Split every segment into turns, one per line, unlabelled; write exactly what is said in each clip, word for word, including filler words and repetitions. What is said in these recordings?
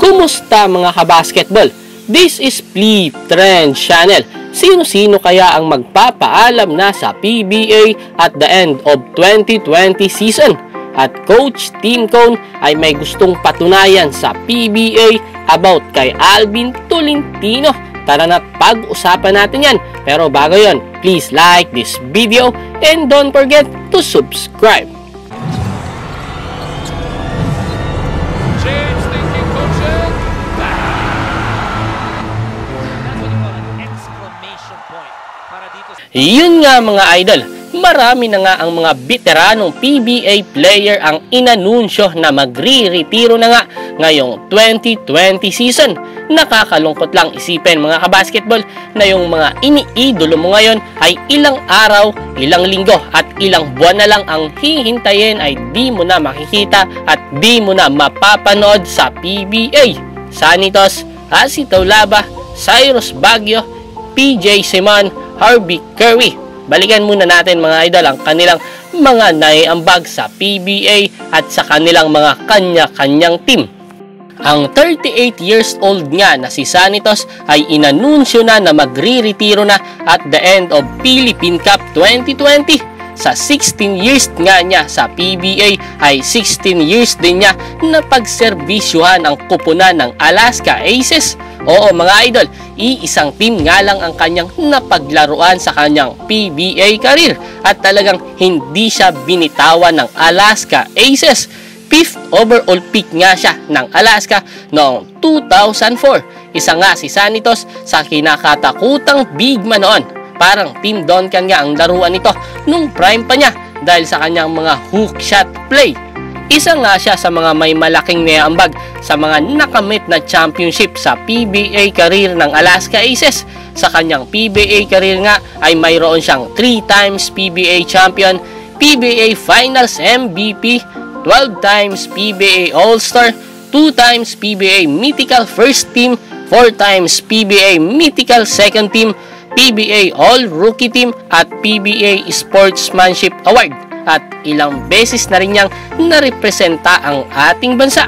Kumusta mga kabasketball? This is Trendz channel. Sino-sino kaya ang magpapaalam na sa P B A at the end of twenty twenty season? At Coach Tim Cone ay may gustong patunayan sa P B A about kay Arvin Tolention. Tara na pag-usapan natin yan. Pero bago yon, please like this video and don't forget to subscribe. Yun nga mga idol, marami na nga ang mga veteranong P B A player ang inanunsyo na magre-retiro na nga ngayong twenty twenty season. Nakakalungkot lang isipin mga kabasketball na yung mga iniidolo mo ngayon ay ilang araw, ilang linggo at ilang buwan na lang ang hihintayin ay di mo na makikita at di mo na mapapanood sa P B A. Santos, Asitaulaba, Cyrus Baguio, P J Simon, Harvey Curry. Balikan muna natin mga idol ang kanilang mga naiambag sa P B A at sa kanilang mga kanya-kanyang team. Ang thirty-eight years old nga na si Santos ay inanunsyo na na magre-retiro na at the end of Philippine Cup twenty twenty. Sa sixteen years nga niya sa P B A ay sixteen years din niya na pagserbisyuhan ang kupunan ng Alaska Aces. Oo mga idol, iisang team nga lang ang kanyang napaglaruan sa kanyang P B A career at talagang hindi siya binitawan ng Alaska Aces. Fifth overall pick nga siya ng Alaska noong two thousand four. Isa nga si Santos sa kinakatakutang big man noon. Parang Tim Duncan nga ang laruan nito nung prime pa niya dahil sa kanyang mga hook shot play. Isa nga siya sa mga may malaking naiambag sa mga nakamit na championship sa P B A career ng Alaska Aces. Sa kanyang P B A career nga ay mayroon siyang three times P B A champion, P B A Finals M V P, twelve times P B A All-Star, two times P B A Mythical First Team, four times P B A Mythical Second Team, P B A All-Rookie Team at P B A Sportsmanship Award. At ilang beses na rin niyang narepresenta ang ating bansa.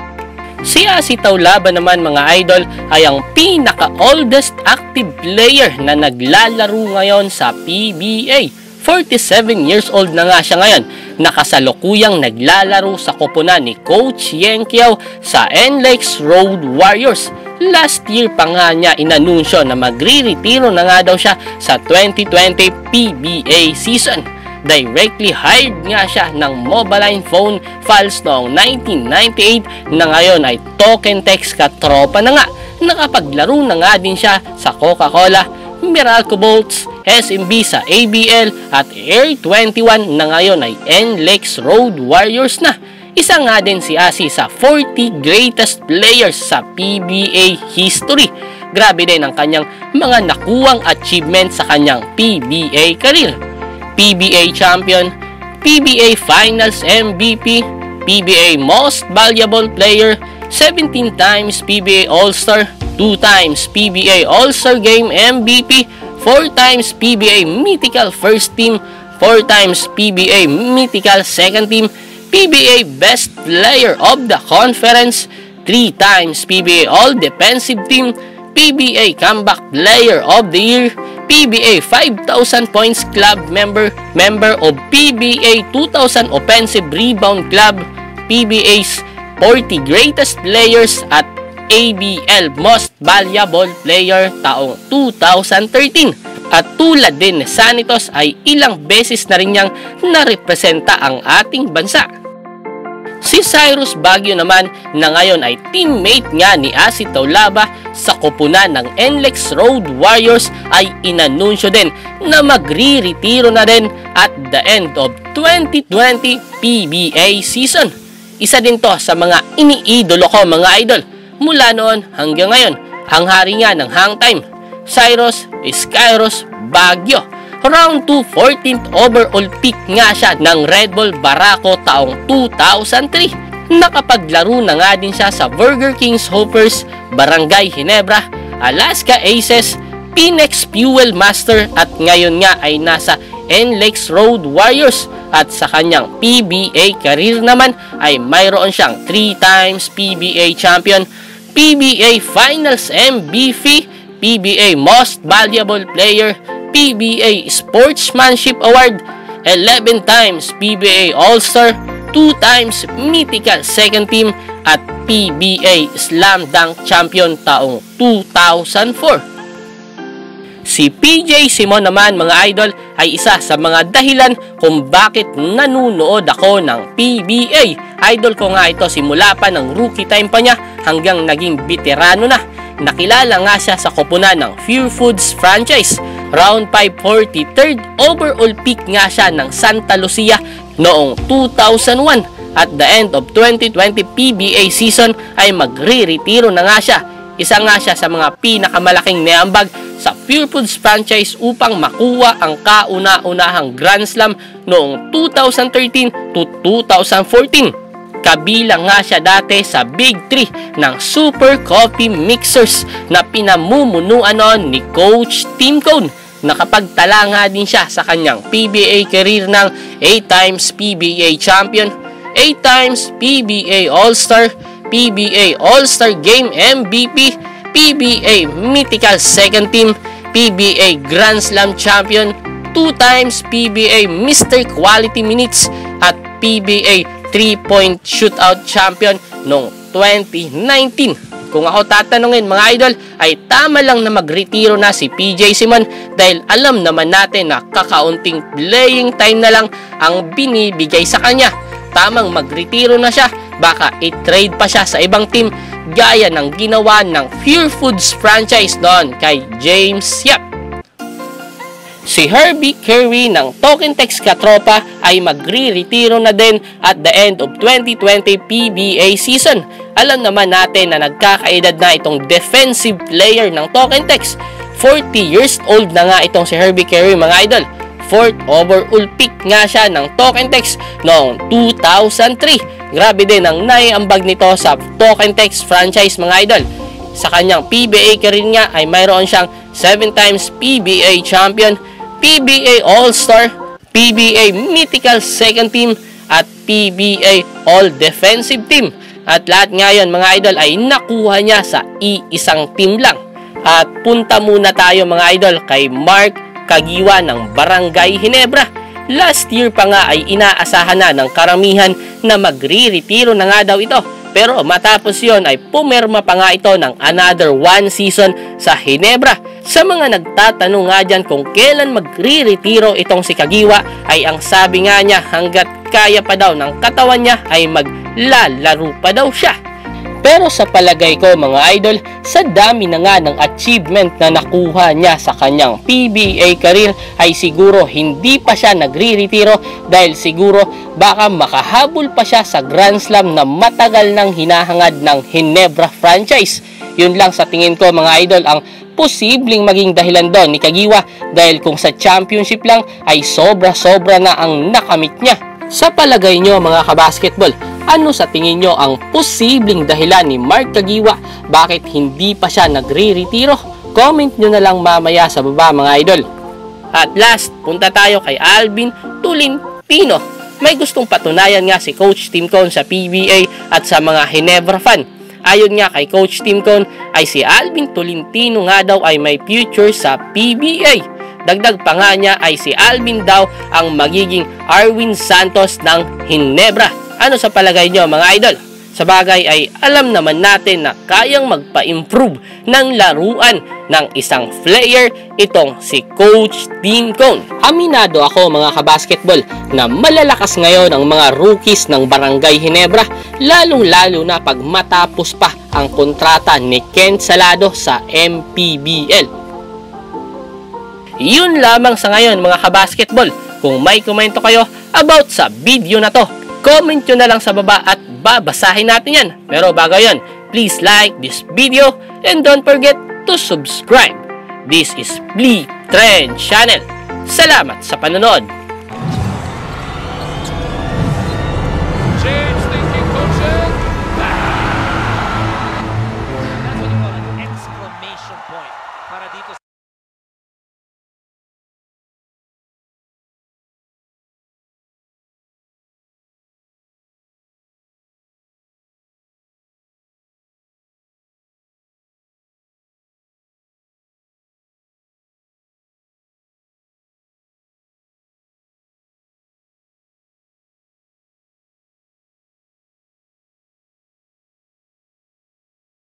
Si Asitaulaba naman mga idol ay ang pinaka-oldest active player na naglalaro ngayon sa P B A. forty-seven years old na nga siya ngayon. Nakasalukuyang naglalaro sa koponan ni Coach Yenkiao sa N L E X Road Warriors. Last year pa nga niya inanunsyo na magre-retiro na nga daw siya sa twenty twenty P B A season. Directly hired nga siya ng Mobile Phone Files noong nineteen ninety-eight na ngayon ay token text katropa na nga. Nakapaglaro na nga din siya sa Coca-Cola, Meralco Bolts, S M B sa A B L at Air twenty-one na ngayon ay N L E X Road Warriors na. Isa nga din si Asi sa forty greatest players sa P B A history. Grabe din ang kanyang mga nakuwang achievements sa kanyang P B A career. P B A Champion, P B A Finals M V P, P B A Most Valuable Player, seventeen times P B A All-Star, two times P B A All-Star Game M V P, four times P B A Mythical First Team, four times P B A Mythical Second Team, P B A Best Player of the Conference, three times P B A All-Defensive Team, P B A Comeback Player of the Year, P B A five thousand Points Club Member, member of P B A two thousand Offensive Rebound Club, P B A's forty Greatest Players at A B L Most Valuable Player taong two thousand thirteen. At tulad din ni Santos ay ilang beses na rin niyang narepresenta ang ating bansa. Si Cyrus Baguio naman na ngayon ay teammate nga ni Asitaulaba sa koponan ng N L E X Road Warriors ay inanunsyo din na magre-retiro na din at the end of twenty twenty P B A season. Isa din to sa mga iniidolo ko mga idol mula noon hanggang ngayon. Ang hari nga ng hang time, Cyrus Skyros Baguio. Round two, fourteenth overall pick nga siya ng Red Bull Barako taong two thousand three. Nakapaglaro na nga din siya sa Burger King's Hoppers, Barangay Ginebra, Alaska Aces, Phoenix Fuel Master at ngayon nga ay nasa N L E X Road Warriors. At sa kanyang P B A career naman ay mayroon siyang three times P B A champion, P B A Finals M V P, P B A Most Valuable Player, P B A Sportsmanship Award, eleven times P B A All-Star, two times Mythical Second Team, at P B A Slam Dunk Champion taong two thousand four. Si P J Simon naman mga idol ay isa sa mga dahilan kung bakit nanunood ako ng P B A. Idol ko nga ito simula pa ng rookie time pa niya hanggang naging veterano na. Nakilala nga siya sa koponan ng Pure Foods franchise. Round five forty-third overall pick nga siya ng Santa Lucia noong two thousand one. At the end of twenty twenty P B A season ay magre-retiro na nga siya. Isa nga siya sa mga pinakamalaking neambag sa Pure Foods franchise upang makuha ang kauna-unahang Grand Slam noong two thousand thirteen to two thousand fourteen. Kabilang nga siya dati sa Big three ng Super Coffee Mixers na pinamumunuan noon ni Coach Tim Cone. Nakapagtala nga din siya sa kanyang P B A career ng eight times P B A Champion, eight times P B A All-Star, P B A All-Star Game M V P, P B A Mythical Second Team, P B A Grand Slam Champion, two times P B A Mister Quality Minutes, at P B A three point Shootout Champion noong twenty nineteen. Kung ako tatanungin mga idol, ay tama lang na magretiro na si P J Simon dahil alam naman natin na kakaunting playing time na lang ang binibigay sa kanya. Tamang magretiro na siya, baka i-trade pa siya sa ibang team gaya ng ginawa ng Pure Foods franchise noon kay James Yap. Si Herbie Curry ng Token Tex Katropa ay magre-retiro na din at the end of twenty twenty P B A season. Alam naman natin na nagkakaedad na itong defensive player ng Token Tex. forty years old na nga itong si Herbie Curry mga idol. Fourth overall pick nga siya ng Token Tex noong two thousand three. Grabe din ang naiambag nito sa Token Tex franchise mga idol. Sa kanyang P B A career nga ay mayroon siyang seven times P B A Champion, P B A All-Star, P B A Mythical Second Team, at P B A All-Defensive Team. At lahat ngayon mga idol ay nakuha niya sa iisang team lang. At punta muna tayo mga idol kay Mark Kagiwa ng Barangay Ginebra. Last year pa nga ay inaasahan na ng karamihan na magre-retiro na nga daw ito. Pero matapos yon ay pumirma pa nga ito ng another one season sa Ginebra. Sa mga nagtatanong nga dyan kung kailan magre-retiro itong si Kagiwa ay ang sabi nga niya hanggat kaya pa daw ng katawan niya ay maglalaro pa daw siya. Pero sa palagay ko mga idol, sa dami na nga ng achievement na nakuha niya sa kanyang P B A career ay siguro hindi pa siya nagre-retiro dahil siguro baka makahabol pa siya sa Grand Slam na matagal nang hinahangad ng Ginebra franchise. Yun lang sa tingin ko mga idol ang posibleng maging dahilan doon ni Kagiwa dahil kung sa championship lang ay sobra-sobra na ang nakamit niya. Sa palagay nyo mga kabasketball, ano sa tingin nyo ang posibleng dahilan ni Mark Kagiwa bakit hindi pa siya nagre-retiro? Comment nyo na lang mamaya sa baba mga idol. At last, punta tayo kay Arvin Tolention. May gustong patunayan nga si Coach Tim Cone sa P B A at sa mga Ginebra fan. Ayon nga kay Coach Tim Cone ay si Arvin Tolention nga daw ay may future sa P B A. Dagdag pa nga niya ay si Arvin daw ang magiging Arwind Santos ng Ginebra. Ano sa palagay nyo mga idol? Sa bagay ay alam naman natin na kayang magpa-improve ng laruan ng isang player itong si Coach Tim Cone. Aminado ako mga kabasketball na malalakas ngayon ang mga rookies ng Barangay Ginebra, lalong-lalo na pag matapos pa ang kontrata ni Ken Salado sa M P B L. Yun lamang sa ngayon mga kabasketball. Kung may komento kayo about sa video na to, comment nyo na lang sa baba at babasahin natin yan. Pero bago yan, please like this video and don't forget to subscribe. This is Trendz Channel. Salamat sa panonood.